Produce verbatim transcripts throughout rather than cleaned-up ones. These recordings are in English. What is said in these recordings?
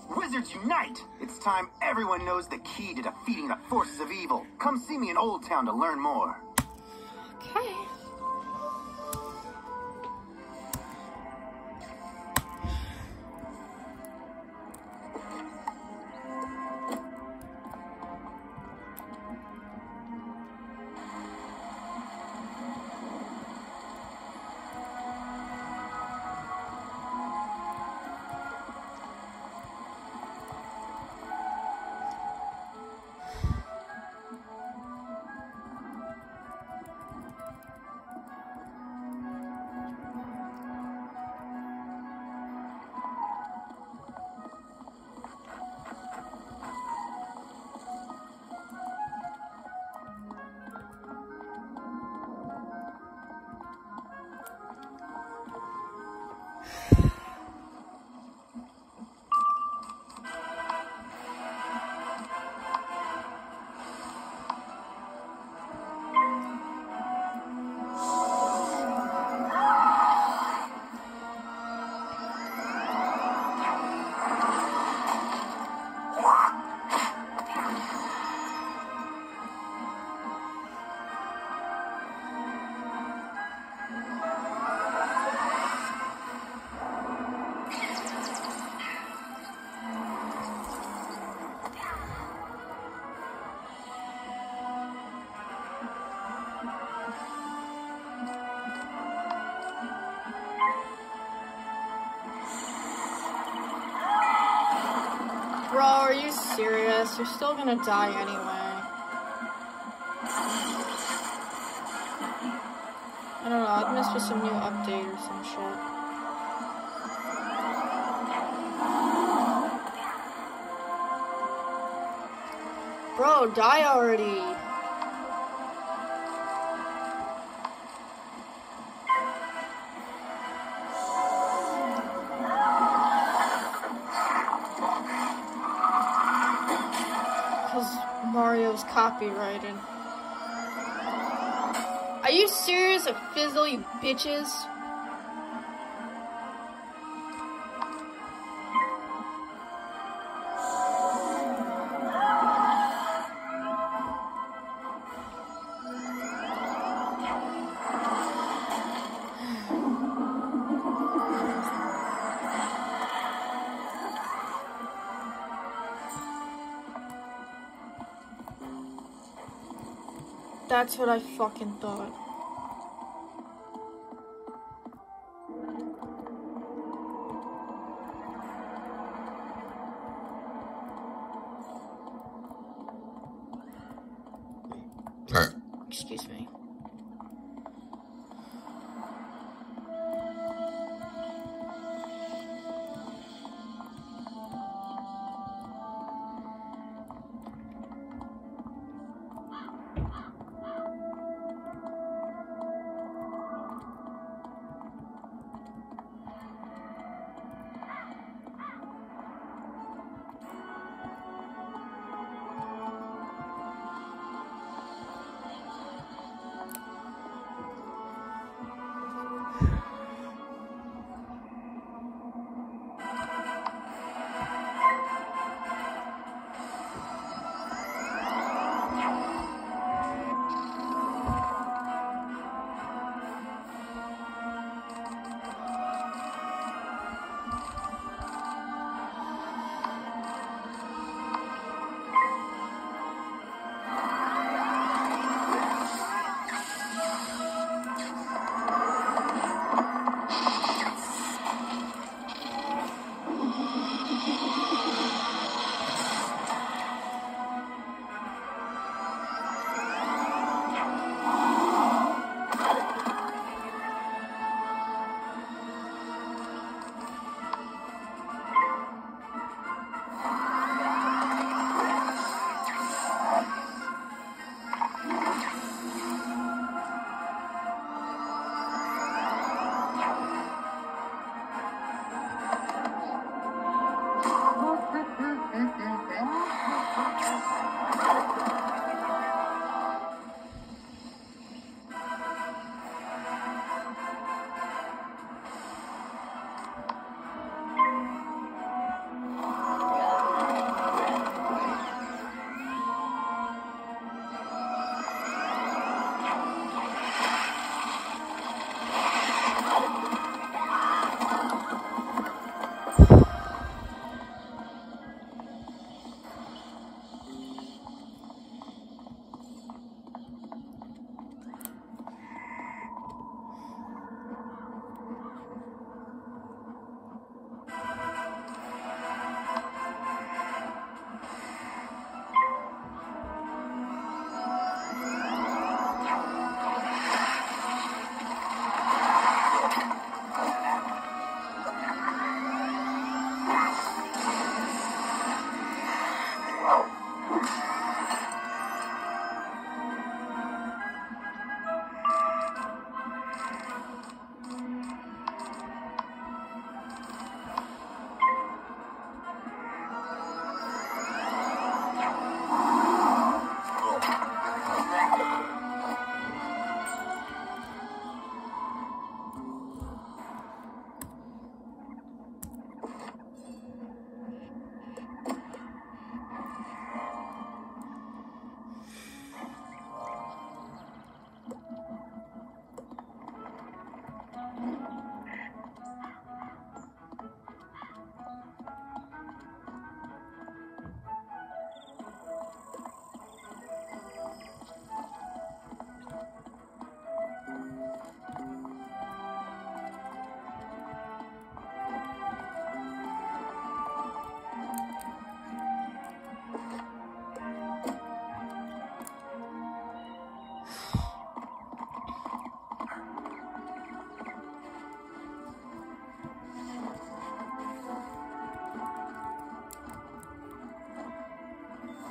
Wizards unite! It's time everyone knows the key to defeating the forces of evil. Come see me in Old Town to learn more. Okay. Bro, are you serious? You're still gonna die anyway. I don't know, I think it's just a new update or some shit. Bro, die already. Mario's copyrighted. Are you serious? A fizzle, you bitches? That's what I fucking thought. Excuse me.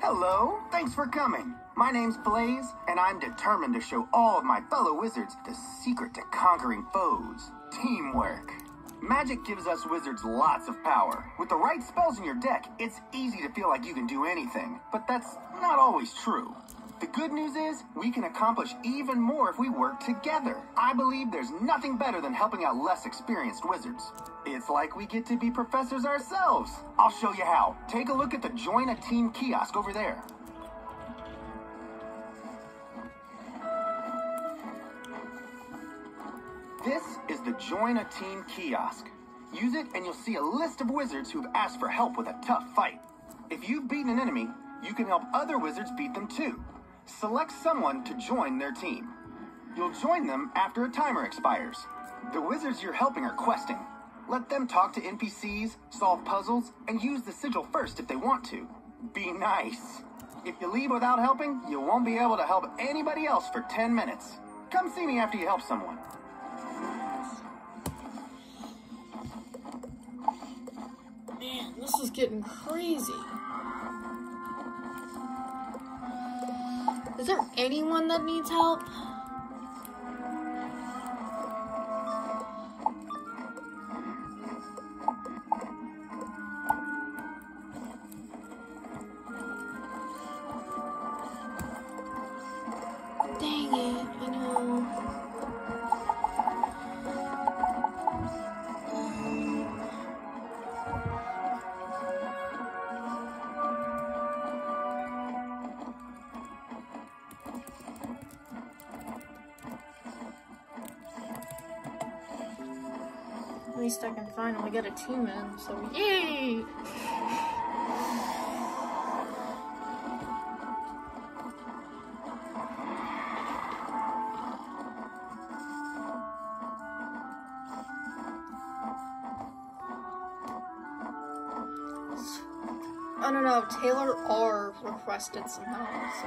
Hello, thanks for coming. My name's Blaze, and I'm determined to show all of my fellow wizards the secret to conquering foes. Teamwork. Magic gives us wizards lots of power. With the right spells in your deck, it's easy to feel like you can do anything. But that's not always true. The good news is, we can accomplish even more if we work together. I believe there's nothing better than helping out less experienced wizards. It's like we get to be professors ourselves. I'll show you how. Take a look at the Join a Team kiosk over there. This is the Join a Team kiosk. Use it and you'll see a list of wizards who've asked for help with a tough fight. If you've beaten an enemy, you can help other wizards beat them too. Select someone to join their team. You'll join them after a timer expires. The wizards you're helping are questing. Let them talk to N P Cs, solve puzzles, and use the sigil first if they want to. Be nice. If you leave without helping, you won't be able to help anybody else for ten minutes. Come see me after you help someone. Man, this is getting crazy. Is there anyone that needs help? Dang it, I know. At least I can finally get a team in, so yay! I don't know, Taylor R requested some help, so...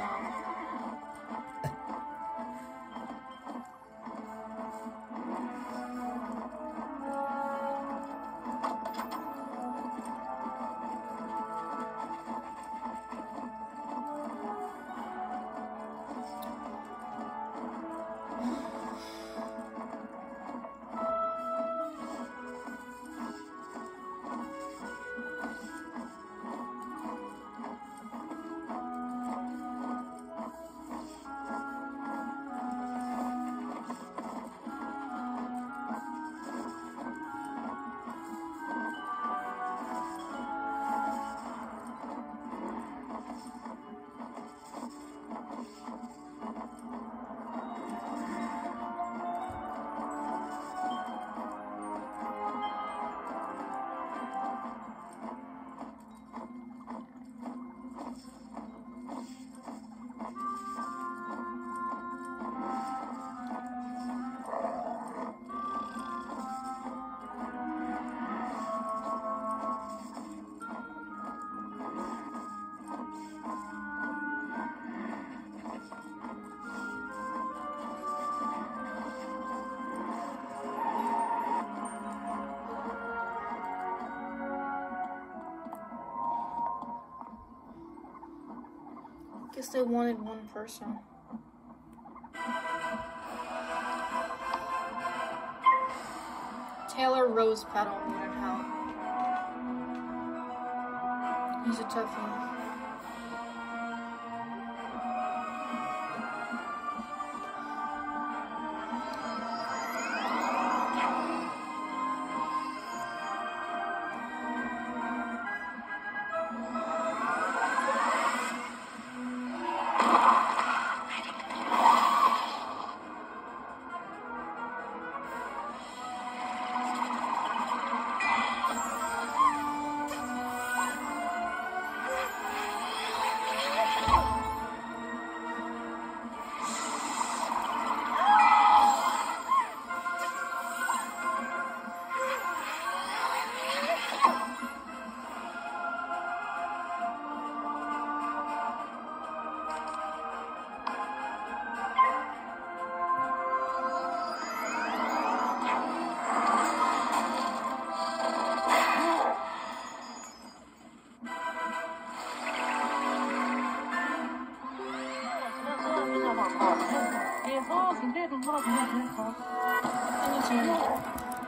Guess they wanted one person. Taylor Rose Petal needed help. He's a tough one. Anytime.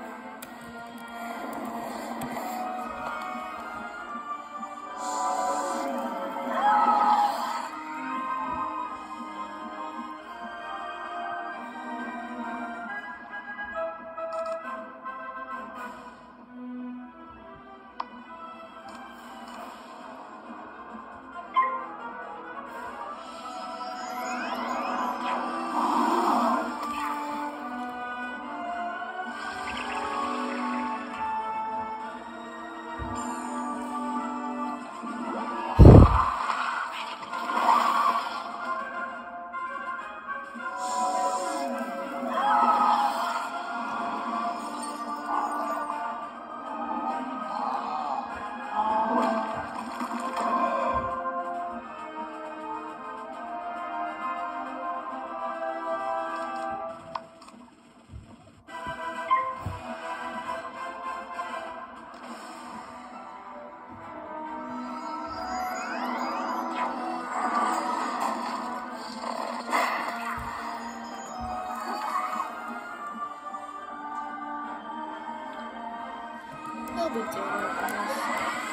They'll be dead after this.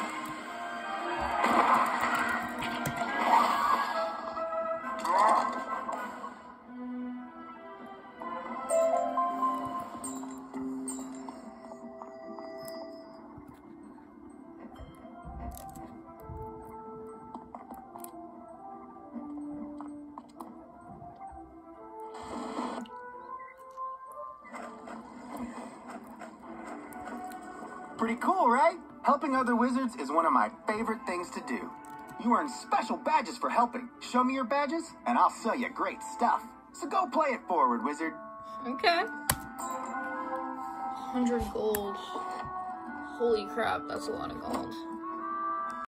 Pretty cool, right? Helping other wizards is one of my favorite things to do. You earn special badges for helping. Show me your badges, and I'll sell you great stuff. So go play it forward, wizard. Okay. one hundred gold. Holy crap, that's a lot of gold.